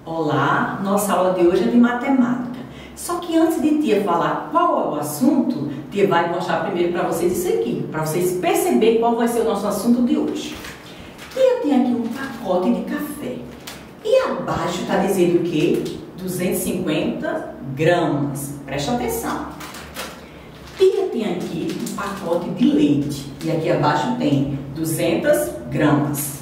Olá, nossa aula de hoje é de matemática. Só que antes de tia falar qual é o assunto, tia vai mostrar primeiro para vocês isso aqui, para vocês perceberem qual vai ser o nosso assunto de hoje. Tia tem aqui um pacote de café e abaixo está dizendo o quê? 250 gramas. Preste atenção. Tia tem aqui um pacote de leite e aqui abaixo tem 200 gramas.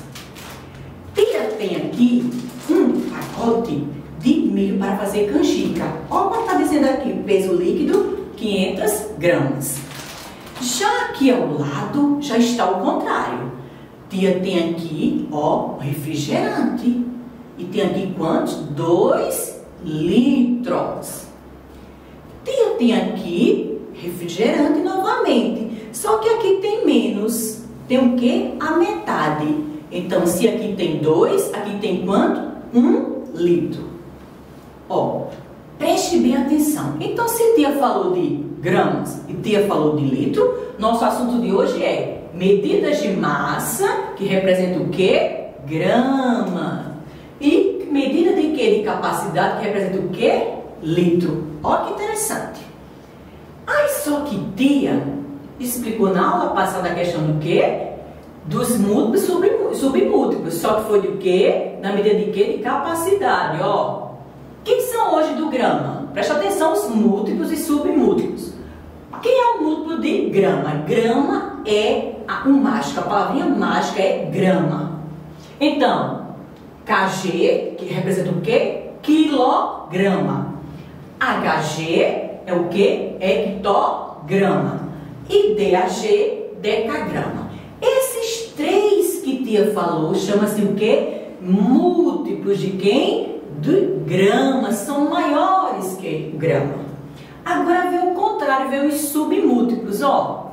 Tia tem aqui um pacote de milho para fazer canjica. Olha o que está dizendo aqui, peso líquido 500 gramas. Já aqui ao lado já está o contrário. Tia tem aqui, ó, refrigerante. E tem aqui quantos? 2 litros. Tia tem aqui refrigerante novamente. Só que aqui tem menos. Tem o quê? A metade. Então, se aqui tem 2, aqui tem quanto? 1 litro. Ó, preste bem atenção. Então, se tia falou de gramas e tia falou de litro, nosso assunto de hoje é medidas de massa, que representa o quê? Grama. E medida de quê? De capacidade, que representa o quê? Litro. Ó, que interessante. Aí, só que tia explicou na aula passada a questão do quê? Dos múltiplos e submúltiplos. Só que foi do quê? Na medida de quê? De capacidade, ó. Quem são hoje do grama? Presta atenção os múltiplos e submúltiplos. Quem é o múltiplo de grama? Grama é o mágico. A palavrinha mágica é grama. Então, KG, que representa o quê? Quilograma. HG é o quê? Hectograma. E DAG, decagrama. Esses três que tia falou, chama-se o quê? Múltiplos de quem? De grama, são maiores que grama. Agora vê o contrário, vê os submúltiplos, ó.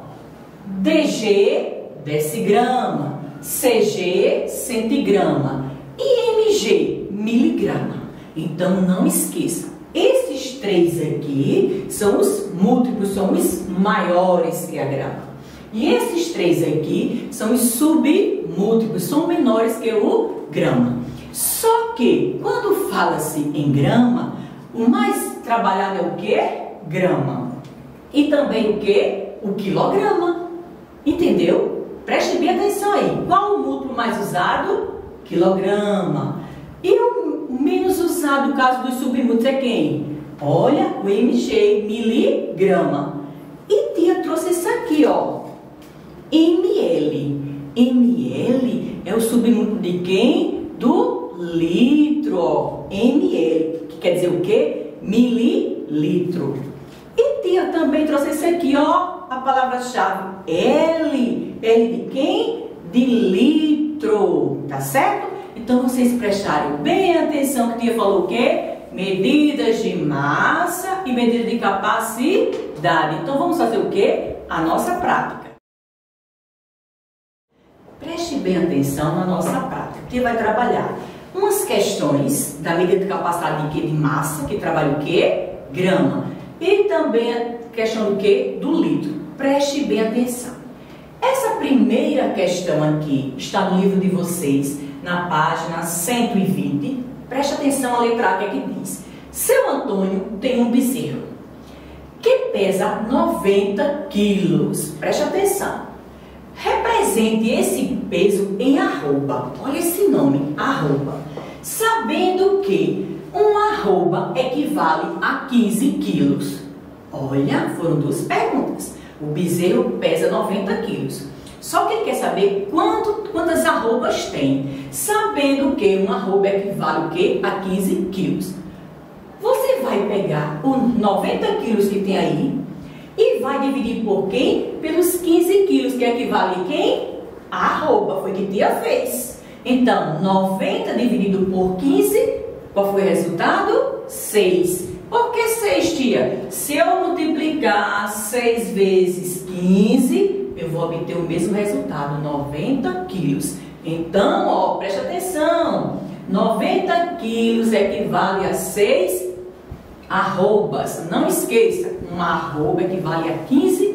DG, decigrama. CG, centigrama. E MG, miligrama. Então não esqueça, esses três aqui são os múltiplos, são os maiores que a grama. E esses três aqui são os submúltiplos, são menores que o grama. Só que, quando fala-se em grama, o mais trabalhado é o quê? Grama. E também o quê? O quilograma. Entendeu? Preste bem atenção aí. Qual o múltiplo mais usado? Quilograma. E o menos usado, no caso dos submúltiplos, é quem? Olha, o MG, miligrama. E tia trouxe isso aqui, ó. ml. ml é o submúltiplo de quem? Do litro, ó. ml, que quer dizer o quê? Mililitro. E tia também trouxe esse aqui, ó, a palavra-chave L. L de quem? De litro, tá certo? Então vocês prestarem bem atenção que tia falou o quê? Medidas de massa e medida de capacidade. Então vamos fazer o quê? A nossa prática. Preste bem atenção na nossa prática. Tia vai trabalhar umas questões da medida de capacidade de quê? De massa, que trabalha o quê? Grama. E também a questão do quê? Do litro. Preste bem atenção. Essa primeira questão aqui está no livro de vocês, na página 120. Preste atenção à letra A, que é que diz. Seu Antônio tem um bezerro que pesa 90 quilos. Preste atenção. Represente esse peso em arroba. Olha esse nome, arroba. Sabendo que um arroba equivale a 15 quilos. Olha, foram duas perguntas. O bezerro pesa 90 quilos. Só que ele quer saber quantas arrobas tem. Sabendo que uma arroba equivale o quê? A 15 quilos. Você vai pegar os 90 quilos que tem aí e vai dividir por quem? Pelos 15 quilos, que equivale a quem? A arroba, foi que tia fez. Então, 90 dividido por 15, qual foi o resultado? 6. Por que 6, tia? Se eu multiplicar 6 vezes 15, eu vou obter o mesmo resultado, 90 quilos. Então, ó, preste atenção. 90 quilos equivale a 6 arrobas. Não esqueça, uma arroba equivale a 15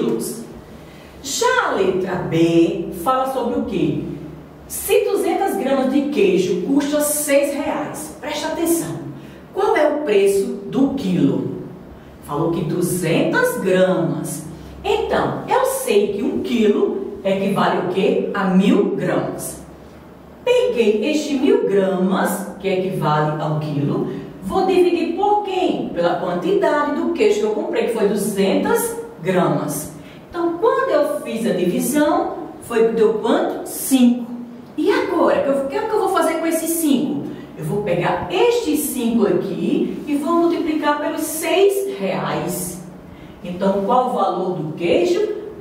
quilos. Já a letra B fala sobre o quê? Se 200 gramas gramas de queijo custa R$6. Presta atenção. Qual é o preço do quilo? Falou que 200 gramas. Então, eu sei que 1 quilo equivale o quê? A 1000 gramas. Peguei este 1000 gramas, que equivale a 1 quilo, vou dividir por quem? Pela quantidade do queijo que eu comprei, que foi 200 gramas. Então, quando eu fiz a divisão, deu quanto? 5. E agora, o que eu vou fazer com esses 5? Eu vou pegar estes 5 aqui e vou multiplicar pelos R$6. Então, qual o valor do queijo?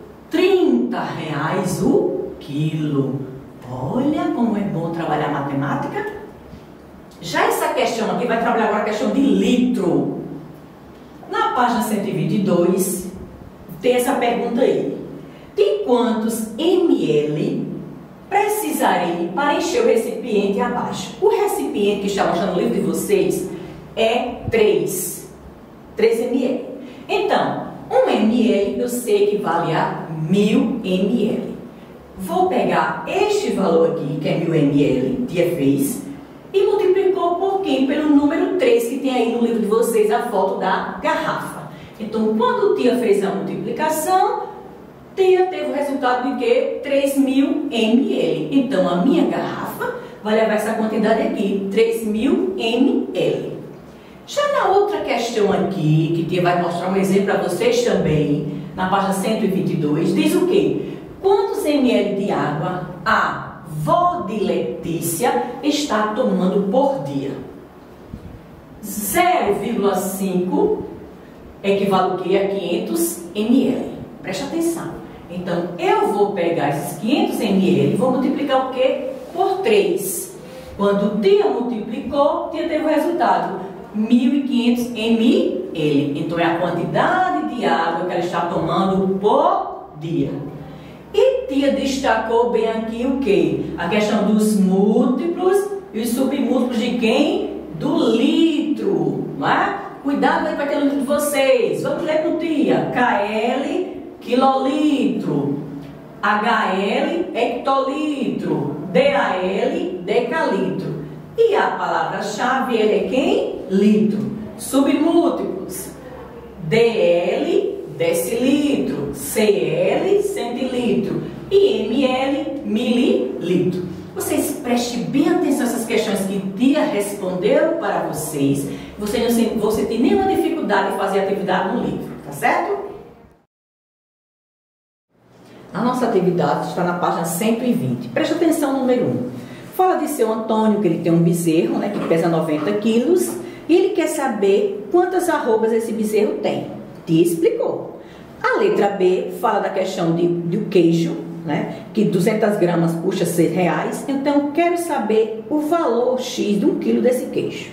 R$30 o quilo. Olha como é bom trabalhar matemática. Já essa questão aqui vai trabalhar agora a questão de litro. Na página 122, tem essa pergunta aí. De quantos ml precisarei para encher o recipiente abaixo? O recipiente que está mostrando no livro de vocês é 3 ml. Então, 1 ml eu sei que vale a 1000 ml. Vou pegar este valor aqui, que é 1000 ml, tia fez, e multiplicou por quem? Pelo número 3, que tem aí no livro de vocês a foto da garrafa. Então, quando tia fez a multiplicação, tia teve o resultado de quê? 3000 ml. Então, a minha garrafa vai levar essa quantidade aqui, 3000 ml. Já na outra questão aqui, que tia vai mostrar um exemplo para vocês também, na página 122, diz o quê? Quantos ml de água a vó de Letícia está tomando por dia? 0,5 equivale o quê? A 500 ml. Presta atenção. Então, eu vou pegar esses 500 ml e vou multiplicar o quê? Por 3. Quando tia multiplicou, tia teve o resultado, 1500 ml. Então, é a quantidade de água que ela está tomando por dia. E tia destacou bem aqui o quê? A questão dos múltiplos e os submúltiplos de quem? Do litro, não é? Cuidado aí para aquele livro de vocês. Vamos ler com tia. KL, quilolitro. HL, hectolitro. DAL, decalitro. E a palavra-chave é quem? Litro. Submúltiplos. DL, decilitro. CL, centilitro. E ML, mililitro. Vocês prestem bem atenção a essas questões que tia respondeu para vocês. Vocês não vão sentir nenhuma dificuldade em fazer atividade no livro, tá certo? A nossa atividade está na página 120. Presta atenção no número 1. Fala de seu Antônio, que ele tem um bezerro, né, que pesa 90 quilos. E ele quer saber quantas arrobas esse bezerro tem. Tia explicou. A letra B fala da questão do queijo, né, que 200 gramas custa R$6. Então, quero saber o valor X de 1 quilo desse queijo.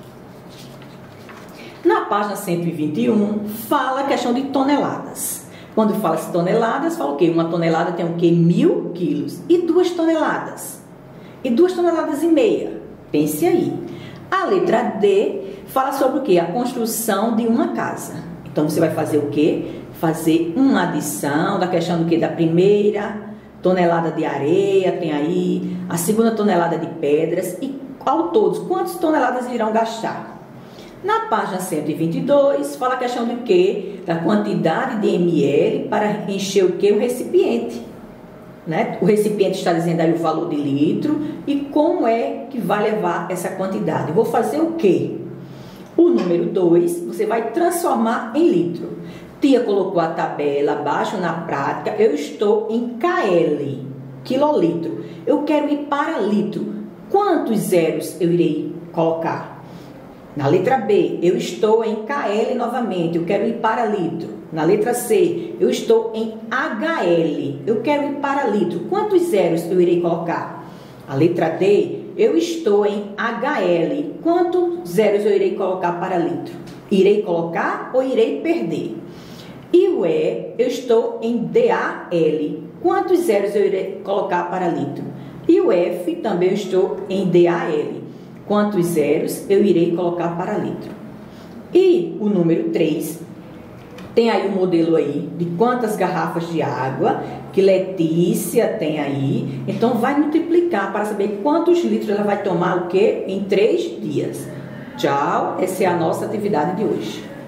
Na página 121, fala a questão de toneladas. Quando fala-se toneladas, fala o quê? Uma tonelada tem o quê? 1000 quilos. E 2 toneladas? E 2 toneladas e meia. Pense aí. A letra D fala sobre o quê? A construção de uma casa. Então, você vai fazer o quê? Fazer uma adição da questão do quê? Da primeira tonelada de areia, tem aí, a segunda tonelada de pedras. E, ao todo, quantas toneladas irão gastar? Na página 122, fala a questão de quê? Da quantidade de ml para encher o quê? O recipiente. Né? O recipiente está dizendo aí o valor de litro e como é que vai levar essa quantidade. Eu vou fazer o quê? O número 2, você vai transformar em litro. Tia colocou a tabela abaixo na prática. Eu estou em KL, quilolitro. Eu quero ir para litro. Quantos zeros eu irei colocar? Na letra B, eu estou em KL novamente, eu quero ir para litro. Na letra C, eu estou em HL, eu quero ir para litro. Quantos zeros eu irei colocar? A letra D, eu estou em HL. Quantos zeros eu irei colocar para litro? Irei colocar ou irei perder? E o E, eu estou em DAL. Quantos zeros eu irei colocar para litro? E o F, também eu estou em DAL. Quantos zeros eu irei colocar para litro? E o número 3, Tem aí o modelo aí de quantas garrafas de água que Letícia tem aí. Então vai multiplicar para saber quantos litros ela vai tomar o quê? Em 3 dias. Tchau, essa é a nossa atividade de hoje.